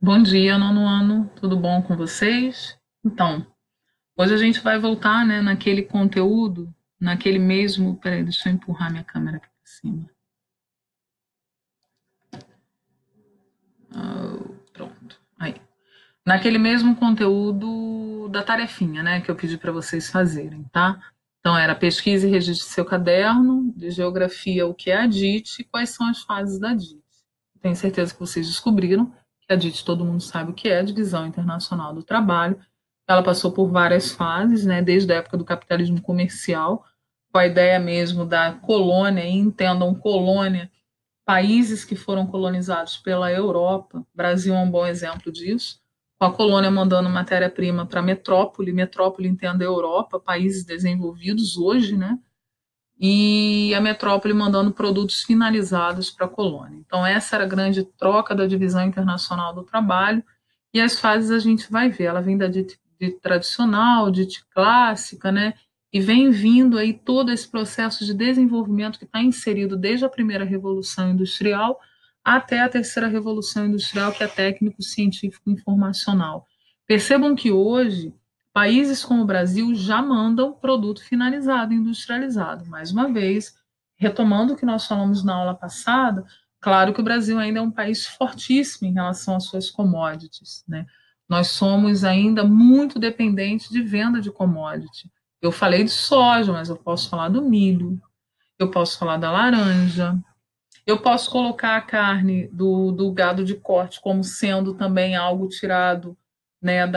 Bom dia, nono ano, tudo bom com vocês? Então, hoje a gente vai voltar, né, naquele conteúdo, naquele mesmo. Peraí, deixa eu empurrar minha câmera aqui para cima. Pronto, aí. Naquele mesmo conteúdo da tarefinha, né, que eu pedi para vocês fazerem, tá? Então, era pesquisa e registre seu caderno, de geografia, o que é a DIT e quais são as fases da DIT. Tenho certeza que vocês descobriram que a DIT todo mundo sabe o que é, Divisão Internacional do Trabalho. Ela passou por várias fases, né, desde a época do capitalismo comercial, com a ideia mesmo da colônia, e entendam colônia, países que foram colonizados pela Europa. O Brasil é um bom exemplo disso, com a colônia mandando matéria-prima para metrópole, metrópole entenda a Europa, países desenvolvidos hoje, né? E a metrópole mandando produtos finalizados para a colônia. Então, essa era a grande troca da divisão internacional do trabalho, e as fases a gente vai ver. Ela vem da de tradicional, de clássica, né? E vem vindo aí todo esse processo de desenvolvimento que está inserido desde a primeira revolução industrial até a terceira revolução industrial, que é técnico, científico, informacional. Percebam que hoje países como o Brasil já mandam produto finalizado, industrializado. Mais uma vez, retomando o que nós falamos na aula passada, claro que o Brasil ainda é um país fortíssimo em relação às suas commodities, né? Nós somos ainda muito dependentes de venda de commodity. Eu falei de soja, mas eu posso falar do milho, eu posso falar da laranja, eu posso colocar a carne do gado de corte como sendo também algo tirado, né,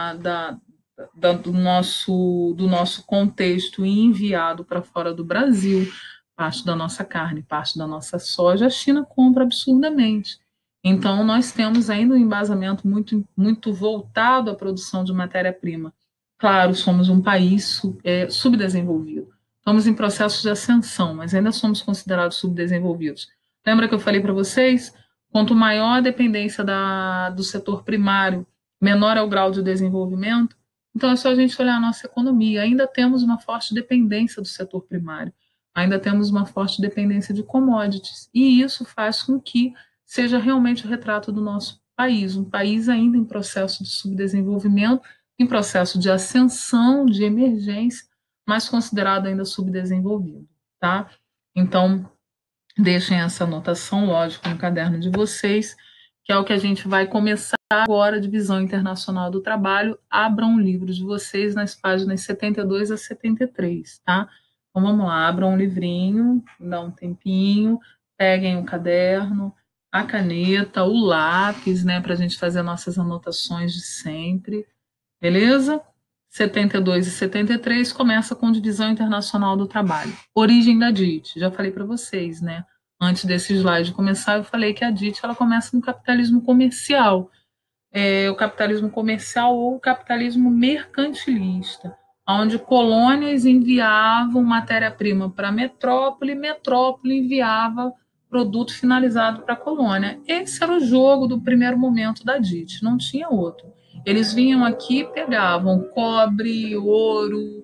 do nosso contexto e enviado para fora do Brasil. Parte da nossa carne, parte da nossa soja, a China compra absurdamente. Então, nós temos ainda um embasamento muito voltado à produção de matéria-prima. Claro, somos um país subdesenvolvido. Estamos em processo de ascensão, mas ainda somos considerados subdesenvolvidos. Lembra que eu falei para vocês? Quanto maior a dependência do setor primário, menor é o grau de desenvolvimento. Então, é só a gente olhar a nossa economia. Ainda temos uma forte dependência do setor primário, ainda temos uma forte dependência de commodities. E isso faz com que seja realmente o retrato do nosso país, um país ainda em processo de subdesenvolvimento, em processo de ascensão, de emergência, mas considerado ainda subdesenvolvido, tá? Então, deixem essa anotação, lógico, no caderno de vocês, que é o que a gente vai começar agora, a Divisão Internacional do Trabalho. Abram o livro de vocês nas páginas 72 a 73, tá? Então vamos lá, abram um livrinho, dá um tempinho, peguem o caderno, a caneta, o lápis, né, para a gente fazer nossas anotações de sempre, beleza? 72 e 73 começa com Divisão Internacional do Trabalho. Origem da DIT, já falei para vocês, né? Antes desse slide começar, eu falei que a DIT ela começa no capitalismo comercial, o capitalismo comercial ou o capitalismo mercantilista, onde colônias enviavam matéria-prima para a metrópole, metrópole enviava produto finalizado para a colônia. Esse era o jogo do primeiro momento da DIT, não tinha outro. Eles vinham aqui, pegavam cobre, ouro,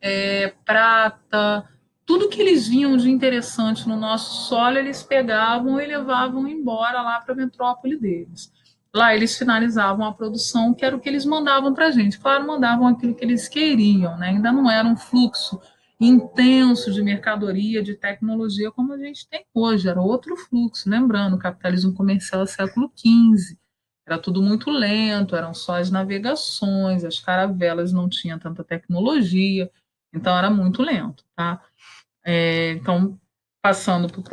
prata, tudo que eles vinham de interessante no nosso solo, eles pegavam e levavam embora lá para a metrópole deles. Lá eles finalizavam a produção, que era o que eles mandavam para a gente. Claro, mandavam aquilo que eles queriam, né? Ainda não era um fluxo intenso de mercadoria, de tecnologia, como a gente tem hoje. Era outro fluxo. Lembrando, o capitalismo comercial é século XV. Era tudo muito lento, eram só as navegações, as caravelas não tinham tanta tecnologia, então era muito lento, tá? Então, passando para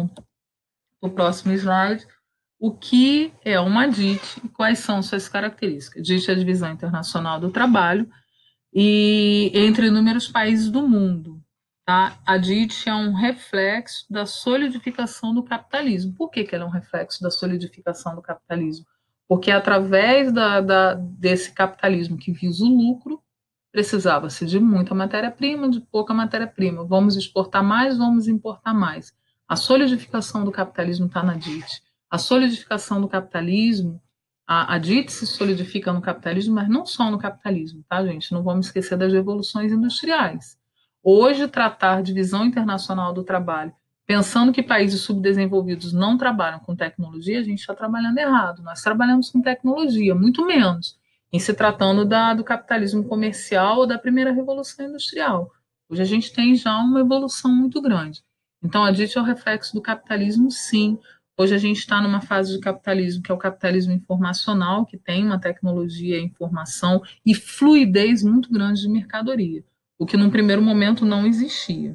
o próximo slide, o que é uma DIT e quais são suas características. DIT é a Divisão Internacional do Trabalho e entre inúmeros países do mundo. Tá? A DIT é um reflexo da solidificação do capitalismo. Por que ela é um reflexo da solidificação do capitalismo? Porque através desse capitalismo que visa o lucro, precisava-se de muita matéria-prima, de pouca matéria-prima. Vamos exportar mais, vamos importar mais. A solidificação do capitalismo está na DIT. A solidificação do capitalismo, a DIT se solidifica no capitalismo, mas não só no capitalismo, tá, gente? Não vamos esquecer das revoluções industriais. Hoje, tratar divisão internacional do trabalho pensando que países subdesenvolvidos não trabalham com tecnologia, a gente está trabalhando errado. Nós trabalhamos com tecnologia, muito menos, em se tratando do capitalismo comercial ou da primeira revolução industrial. Hoje a gente tem já uma evolução muito grande. Então, a DIT é o reflexo do capitalismo, sim. Hoje a gente está numa fase de capitalismo que é o capitalismo informacional, que tem uma tecnologia, informação e fluidez muito grande de mercadoria, o que num primeiro momento não existia.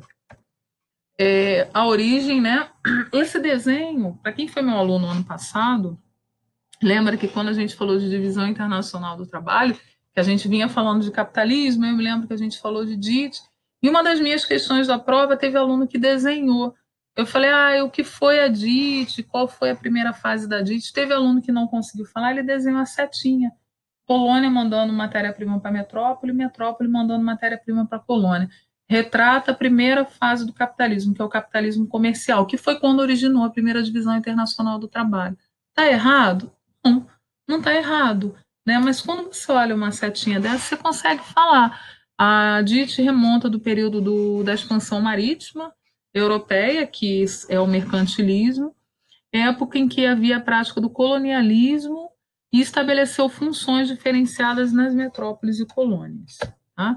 A origem, né? Esse desenho, para quem foi meu aluno ano passado, lembra que quando a gente falou de divisão internacional do trabalho, que a gente vinha falando de capitalismo, eu me lembro que a gente falou de DIT, e uma das minhas questões da prova teve aluno que desenhou. Eu falei, o que foi a DIT? Qual foi a primeira fase da DIT? Teve aluno que não conseguiu falar, ele desenhou a setinha. Colônia mandando matéria-prima para Metrópole, Metrópole mandando matéria-prima para Colônia. Retrata a primeira fase do capitalismo, que é o capitalismo comercial, que foi quando originou a primeira divisão internacional do trabalho. Está errado? Não, não está errado. Né? Mas quando você olha uma setinha dessa, você consegue falar. A DIT remonta do período da expansão marítima europeia, que é o mercantilismo, época em que havia a prática do colonialismo e estabeleceu funções diferenciadas nas metrópoles e colônias. Tá?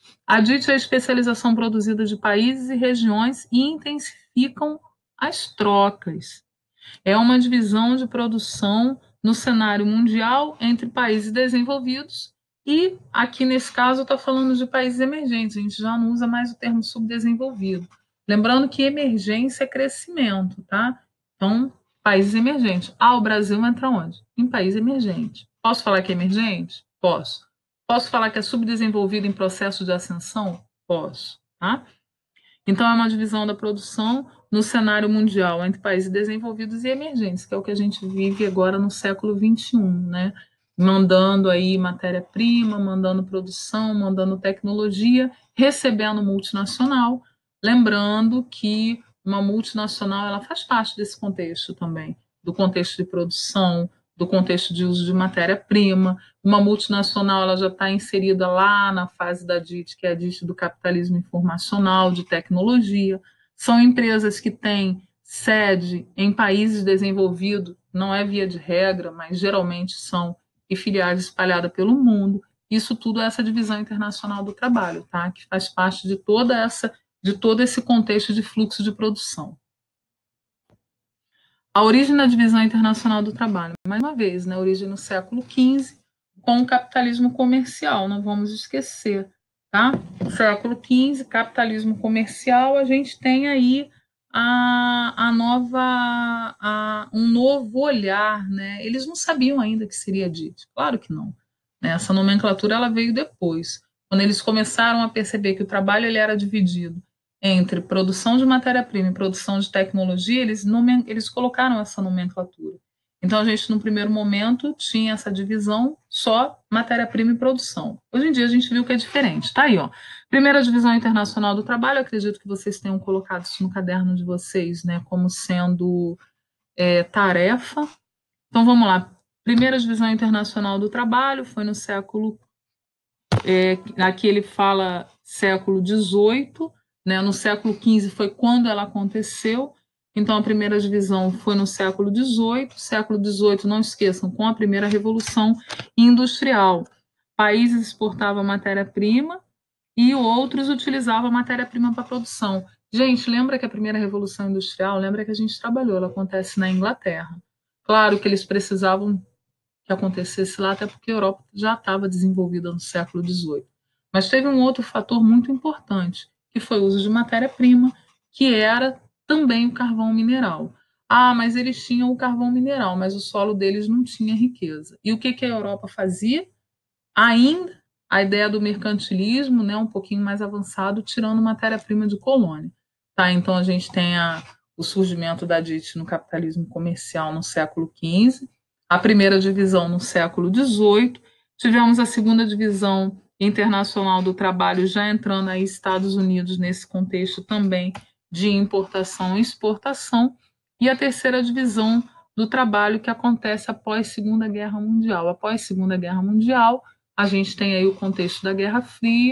A DIT é a especialização produzida de países e regiões e intensificam as trocas. É uma divisão de produção no cenário mundial entre países desenvolvidos e, aqui nesse caso, está falando de países emergentes. A gente já não usa mais o termo subdesenvolvido. Lembrando que emergência é crescimento, tá? Então, países emergentes. O Brasil entra onde? Em país emergente. Posso falar que é emergente? Posso. Posso falar que é subdesenvolvido em processo de ascensão? Posso. Tá? Então, é uma divisão da produção no cenário mundial entre países desenvolvidos e emergentes, que é o que a gente vive agora no século XXI, né? Mandando aí matéria-prima, mandando produção, mandando tecnologia, recebendo multinacional. Lembrando que uma multinacional ela faz parte desse contexto também, do contexto de produção, do contexto de uso de matéria-prima. Uma multinacional ela já está inserida lá na fase da DIT, que é a DIT do capitalismo informacional, de tecnologia. São empresas que têm sede em países desenvolvidos, não é via de regra, mas geralmente são, e filiais espalhadas pelo mundo. Isso tudo é essa divisão internacional do trabalho, tá? Que faz parte de todo esse contexto de fluxo de produção. A origem da divisão internacional do trabalho, mais uma vez, né, origem no século XV, com o capitalismo comercial, não vamos esquecer, tá? Século XV, capitalismo comercial, a gente tem aí um novo olhar, né? Eles não sabiam ainda que seria dito, claro que não. Né? Essa nomenclatura ela veio depois, quando eles começaram a perceber que o trabalho ele era dividido entre produção de matéria-prima e produção de tecnologia, eles colocaram essa nomenclatura. Então, a gente, no primeiro momento, tinha essa divisão só matéria-prima e produção. Hoje em dia, a gente viu que é diferente. Tá aí, ó. Primeira divisão internacional do trabalho, acredito que vocês tenham colocado isso no caderno de vocês, né, como sendo tarefa. Então, vamos lá. Primeira divisão internacional do trabalho foi no século... aqui ele fala século XVIII, né? No século XV foi quando ela aconteceu, então a primeira divisão foi no século XVIII. Século XVIII, não esqueçam, com a primeira revolução industrial. Países exportavam matéria-prima e outros utilizavam matéria-prima para produção. Gente, lembra que a primeira revolução industrial, lembra que a gente trabalhou, ela acontece na Inglaterra. Claro que eles precisavam que acontecesse lá, até porque a Europa já estava desenvolvida no século XVIII. Mas teve um outro fator muito importante, que foi o uso de matéria-prima, que era também o carvão mineral. Mas eles tinham o carvão mineral, mas o solo deles não tinha riqueza. E o que a Europa fazia? Ainda a ideia do mercantilismo, né, um pouquinho mais avançado, tirando matéria-prima de colônia. Tá? Então a gente tem o surgimento da DIT no capitalismo comercial no século XV, a primeira divisão no século XVIII, tivemos a segunda divisão internacional do trabalho já entrando aí Estados Unidos nesse contexto também de importação e exportação, e a terceira divisão do trabalho que acontece após Segunda Guerra Mundial. Após Segunda Guerra Mundial, a gente tem aí o contexto da Guerra Fria,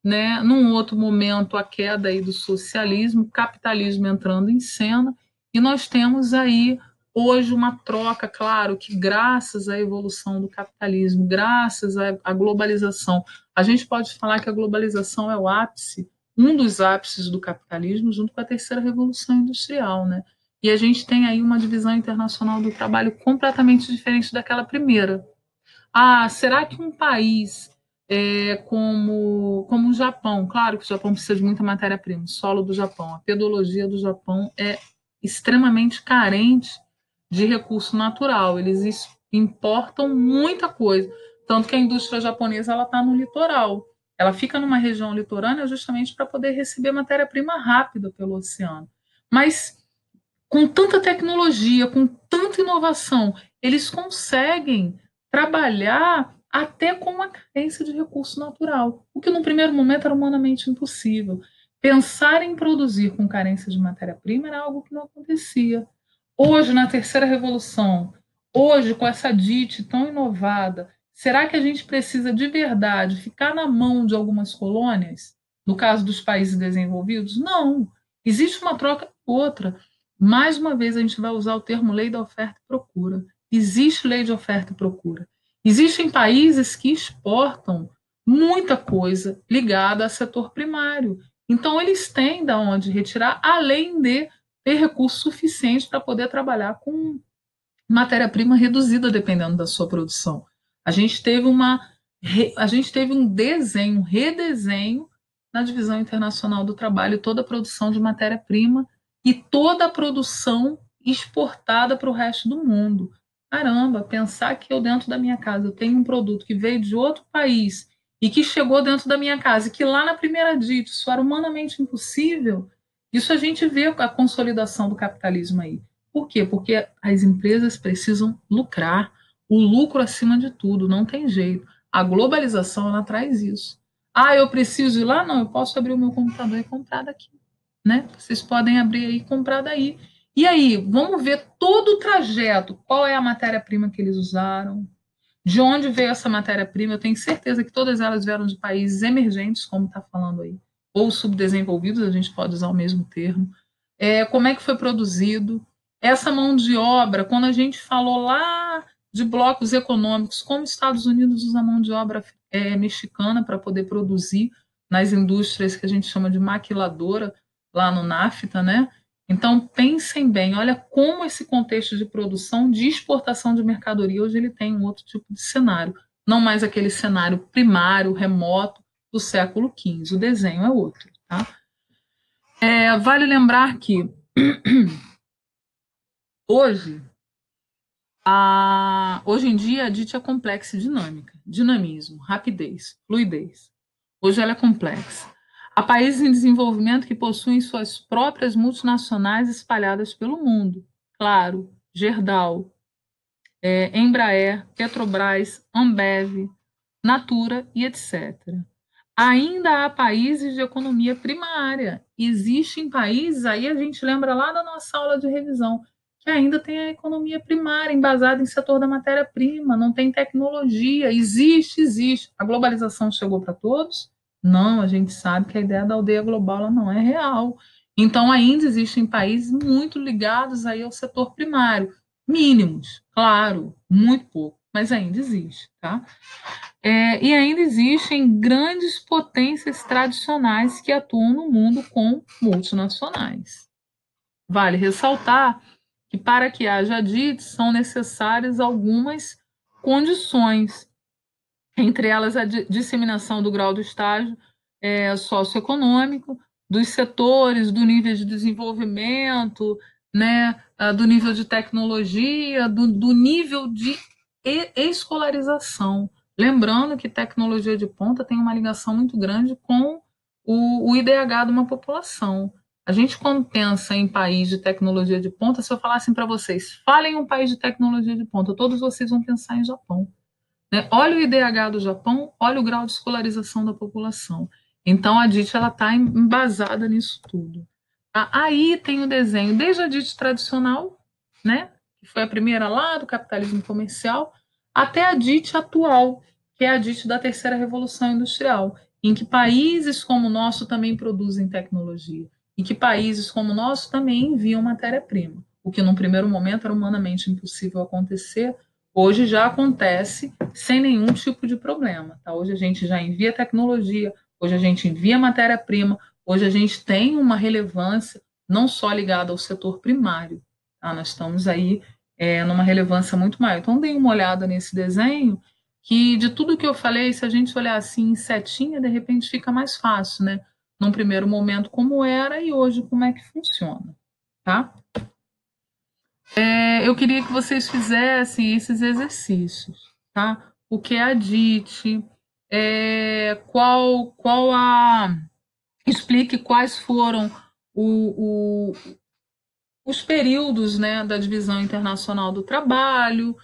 né? Num outro momento, a queda aí do socialismo, capitalismo entrando em cena, e nós temos aí hoje uma troca, claro, que graças à evolução do capitalismo, graças à globalização, a gente pode falar que a globalização é o ápice, um dos ápices do capitalismo, junto com a terceira revolução industrial, né? E a gente tem aí uma divisão internacional do trabalho completamente diferente daquela primeira. Ah, será que um país como o Japão, claro que o Japão precisa de muita matéria-prima, o solo do Japão, a pedologia do Japão é extremamente carente de recurso natural, eles importam muita coisa, tanto que a indústria japonesa ela está no litoral, ela fica numa região litorânea justamente para poder receber matéria-prima rápida pelo oceano. Mas com tanta tecnologia, com tanta inovação, eles conseguem trabalhar até com uma carência de recurso natural, o que no primeiro momento era humanamente impossível. Pensar em produzir com carência de matéria-prima era algo que não acontecia. Hoje, na terceira revolução, hoje, com essa DIT tão inovada, será que a gente precisa de verdade ficar na mão de algumas colônias? No caso dos países desenvolvidos? Não. Existe uma troca outra. Mais uma vez, a gente vai usar o termo lei da oferta e procura. Existe lei de oferta e procura. Existem países que exportam muita coisa ligada ao setor primário. Então, eles têm de onde retirar, além de ter recurso suficiente para poder trabalhar com matéria-prima reduzida, dependendo da sua produção. A gente teve um desenho, um redesenho na divisão internacional do trabalho, toda a produção de matéria-prima e toda a produção exportada para o resto do mundo. Caramba, pensar que eu dentro da minha casa eu tenho um produto que veio de outro país e que chegou dentro da minha casa, e que lá na primeira dita isso era humanamente impossível, isso a gente vê a consolidação do capitalismo aí. Por quê? Porque as empresas precisam lucrar, o lucro acima de tudo, não tem jeito. A globalização ela traz isso. Ah, eu preciso ir lá? Não, eu posso abrir o meu computador e comprar daqui, né? Vocês podem abrir aí e comprar daí. E aí, vamos ver todo o trajeto, qual é a matéria-prima que eles usaram, de onde veio essa matéria-prima. Eu tenho certeza que todas elas vieram de países emergentes, como está falando aí, ou subdesenvolvidos, a gente pode usar o mesmo termo. Como é que foi produzido? Essa mão de obra, quando a gente falou lá de blocos econômicos, como os Estados Unidos usa mão de obra mexicana para poder produzir nas indústrias que a gente chama de maquiladora, lá no NAFTA, né? Então, pensem bem, olha como esse contexto de produção, de exportação de mercadoria, hoje ele tem um outro tipo de cenário, não mais aquele cenário primário, remoto do século XV. O desenho é outro, tá? Vale lembrar que hoje, hoje em dia, a DIT é complexa e dinâmica. Dinamismo, rapidez, fluidez. Hoje ela é complexa. Há países em desenvolvimento que possuem suas próprias multinacionais espalhadas pelo mundo. Claro, Gerdau, Embraer, Petrobras, Ambev, Natura e etc. Ainda há países de economia primária. Existem países, aí a gente lembra lá da nossa aula de revisão, que ainda tem a economia primária, embasada em setor da matéria-prima, não tem tecnologia. Existe. A globalização chegou para todos? Não, a gente sabe que a ideia da aldeia global ela não é real. Então, ainda existem países muito ligados aí ao setor primário. Mínimos, claro, muito pouco, mas ainda existe, tá? E ainda existem grandes potências tradicionais que atuam no mundo com multinacionais. Vale ressaltar que para que haja DIT são necessárias algumas condições, entre elas a disseminação do grau do estágio socioeconômico, dos setores, do nível de desenvolvimento, né, do nível de tecnologia, do nível de escolarização. Lembrando que tecnologia de ponta tem uma ligação muito grande com o IDH de uma população. A gente, quando pensa em país de tecnologia de ponta, se eu falar assim para vocês, falem um país de tecnologia de ponta, todos vocês vão pensar em Japão. Né? Olha o IDH do Japão, olha o grau de escolarização da população. Então, a DIT está embasada nisso tudo. Tá? Aí tem o desenho, desde a DIT tradicional, né, que foi a primeira lá do capitalismo comercial, até a DIT atual, que é a DIT da terceira revolução industrial, em que países como o nosso também produzem tecnologia, e que países como o nosso também enviam matéria-prima, o que num primeiro momento era humanamente impossível acontecer, hoje já acontece sem nenhum tipo de problema. Tá? Hoje a gente já envia tecnologia, hoje a gente envia matéria-prima, hoje a gente tem uma relevância não só ligada ao setor primário. Tá? Nós estamos aí numa relevância muito maior. Então, dei uma olhada nesse desenho, que de tudo que eu falei, se a gente olhar assim em setinha, de repente fica mais fácil, né? Num primeiro momento como era e hoje como é que funciona, tá? Eu queria que vocês fizessem esses exercícios, tá? O que é a DIT, qual a... Explique quais foram o, os períodos, né, da Divisão Internacional do Trabalho,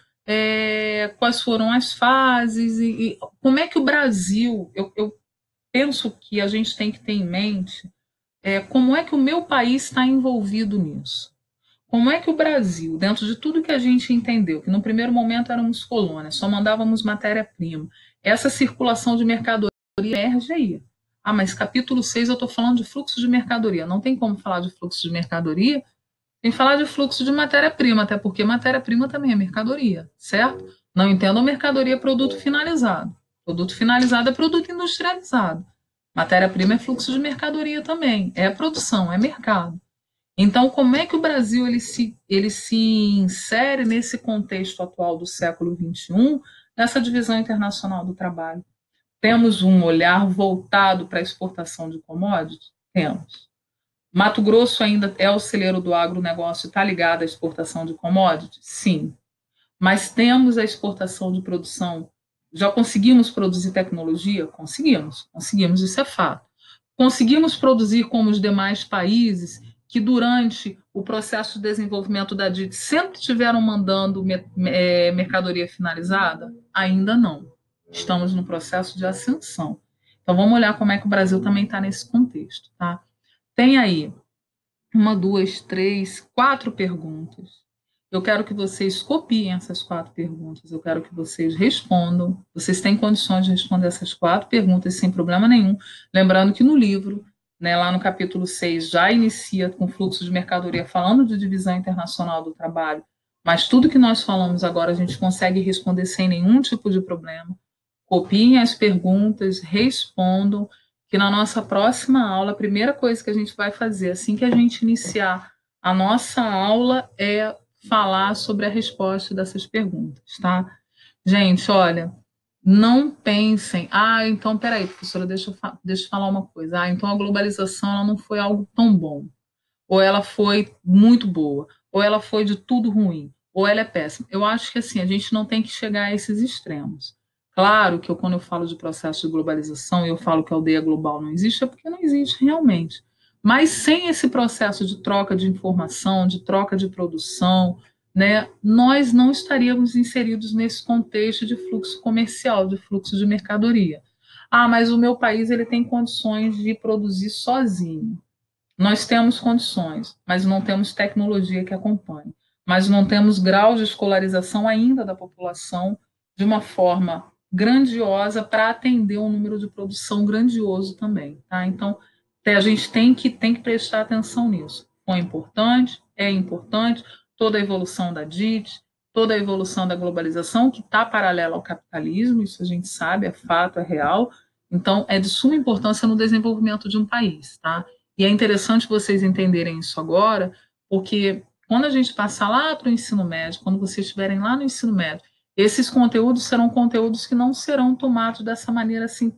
quais foram as fases e como é que o Brasil, eu penso que a gente tem que ter em mente como é que o meu país está envolvido nisso. Como é que o Brasil, dentro de tudo que a gente entendeu, que no primeiro momento éramos colônia, só mandávamos matéria-prima, essa circulação de mercadoria emerge aí. Ah, mas capítulo 6 eu estou falando de fluxo de mercadoria. Não tem como falar de fluxo de mercadoria sem falar de fluxo de matéria-prima, até porque matéria-prima também é mercadoria, certo? Não entendam mercadoria produto finalizado. Produto finalizado é produto industrializado. Matéria-prima é fluxo de mercadoria também. É produção, é mercado. Então, como é que o Brasil ele se insere nesse contexto atual do século XXI, nessa divisão internacional do trabalho? Temos um olhar voltado para a exportação de commodities? Temos. Mato Grosso ainda é o celeiro do agronegócio, está ligado à exportação de commodities? Sim. Mas temos a exportação de produção. Já conseguimos produzir tecnologia? Conseguimos, isso é fato. Conseguimos produzir como os demais países que durante o processo de desenvolvimento da DIT sempre tiveram mandando mercadoria finalizada? Ainda não. Estamos no processo de ascensão. Então vamos olhar como é que o Brasil também está nesse contexto. Tá? Tem aí uma, duas, três, quatro perguntas. Eu quero que vocês copiem essas quatro perguntas. Eu quero que vocês respondam. Vocês têm condições de responder essas quatro perguntas sem problema nenhum. Lembrando que no livro, né, lá no capítulo 6, já inicia com fluxo de mercadoria, falando de divisão internacional do trabalho. Mas tudo que nós falamos agora a gente consegue responder sem nenhum tipo de problema. Copiem as perguntas, respondam, que na nossa próxima aula, a primeira coisa que a gente vai fazer assim que a gente iniciar a nossa aula é falar sobre a resposta dessas perguntas, tá? Gente, olha, não pensem, então, peraí, professora, deixa eu falar uma coisa. Então a globalização ela não foi algo tão bom, ou ela foi muito boa, ou ela foi de tudo ruim, ou ela é péssima. Eu acho que assim, a gente não tem que chegar a esses extremos. Claro que quando eu falo de processo de globalização e eu falo que a aldeia global não existe, é porque não existe realmente. Mas sem esse processo de troca de informação, de troca de produção, né, nós não estaríamos inseridos nesse contexto de fluxo comercial, de fluxo de mercadoria. Mas o meu país ele tem condições de produzir sozinho. Nós temos condições, mas não temos tecnologia que acompanhe. Mas não temos grau de escolarização ainda da população de uma forma grandiosa para atender um número de produção grandioso também. Tá? Então, a gente tem que prestar atenção nisso. Foi importante, é importante, toda a evolução da DIT, toda a evolução da globalização, que está paralela ao capitalismo, isso a gente sabe, é fato, é real. Então, é de suma importância no desenvolvimento de um país. Tá? E é interessante vocês entenderem isso agora, porque quando a gente passar lá para o ensino médio, quando vocês estiverem lá no ensino médio, esses conteúdos serão conteúdos que não serão tomados dessa maneira assim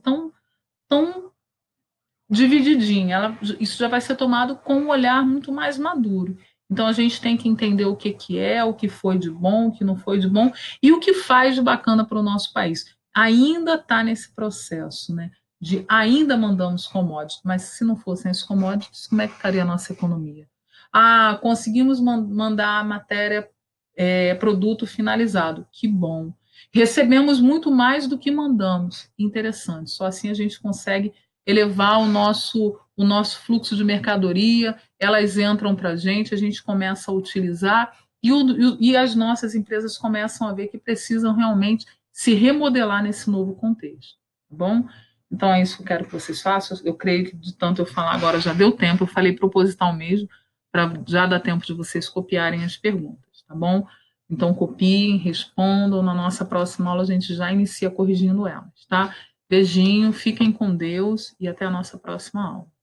tão divididinha. Isso já vai ser tomado com um olhar muito mais maduro. Então a gente tem que entender o que é, o que foi de bom, o que não foi de bom e o que faz de bacana para o nosso país. Ainda está nesse processo, né? De ainda mandamos commodities, mas se não fossem as commodities, como é que estaria a nossa economia? Conseguimos mandar a matéria, produto finalizado, que bom. Recebemos muito mais do que mandamos, interessante. Só assim a gente consegue elevar o nosso fluxo de mercadoria, elas entram para a gente começa a utilizar e as nossas empresas começam a ver que precisam realmente se remodelar nesse novo contexto, tá bom? Então, é isso que eu quero que vocês façam. Eu creio que de tanto eu falar agora já deu tempo, eu falei proposital mesmo, para já dar tempo de vocês copiarem as perguntas, tá bom? Então, copiem, respondam. Na nossa próxima aula, a gente já inicia corrigindo elas, tá? Beijinho, fiquem com Deus e até a nossa próxima aula.